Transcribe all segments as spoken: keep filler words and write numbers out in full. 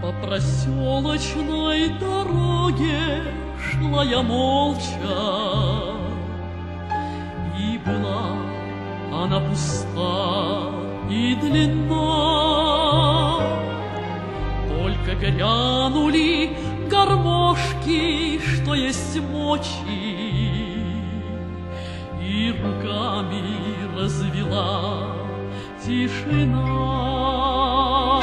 По проселочной дороге шла я молча, и была она пуста и длинна. Только грянули гармошки, что есть мочи, и руками развела тишина.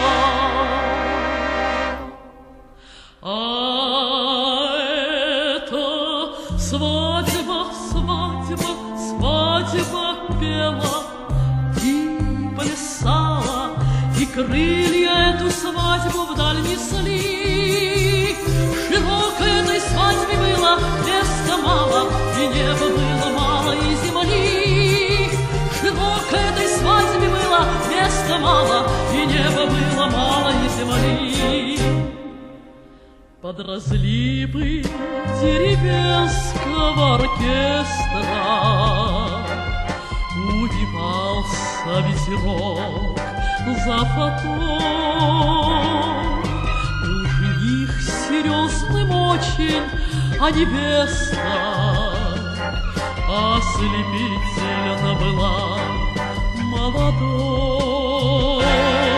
А это свадьба, свадьба, свадьба пела и плясала, и крылья эту свадьбу вдаль несли. Широкой этой свадьбе было места мало, и неба было мало, и земли. Широкой этой свадьбе было места мало, и неба было мало, и земли. Под разливы деревенского оркестра удивался ветерок за фатон. Был жених серьезным очень, а невеста ослепительно была молодой.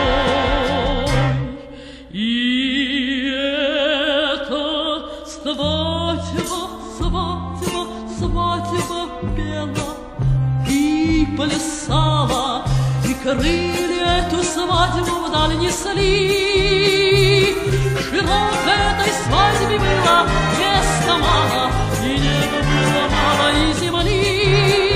И эта свадьба, свадьба, свадьба пела и плясала, и крылья эту свадьбу вдаль несли. Широкой этой свадьбе было места мало, и неба было мало, и земли.